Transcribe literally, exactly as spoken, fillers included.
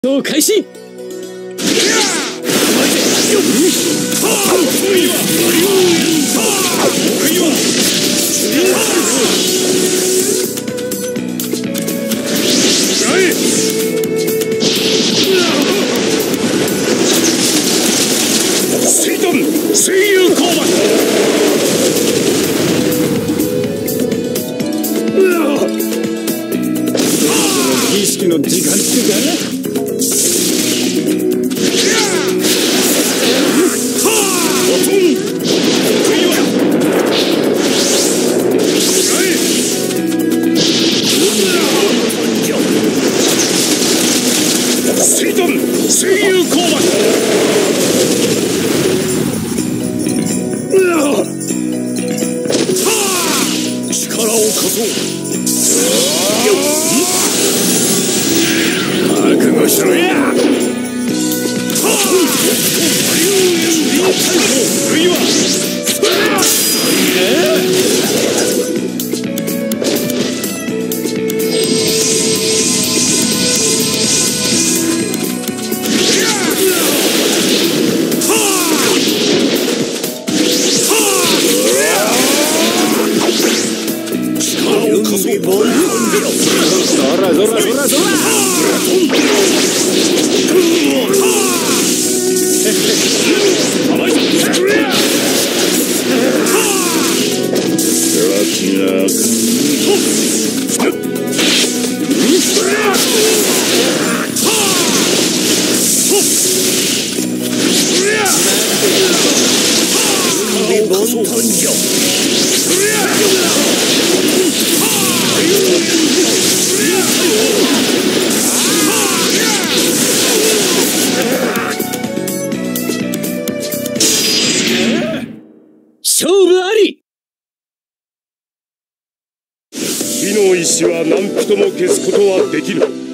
闘開始。水遁水遊勾馬。儀式の時間ってか。水遁水遊勾馬。力を貸そう。覚悟しろや。そらそらそらそら。勝負あり。 火の石は何人も消すことはできぬ。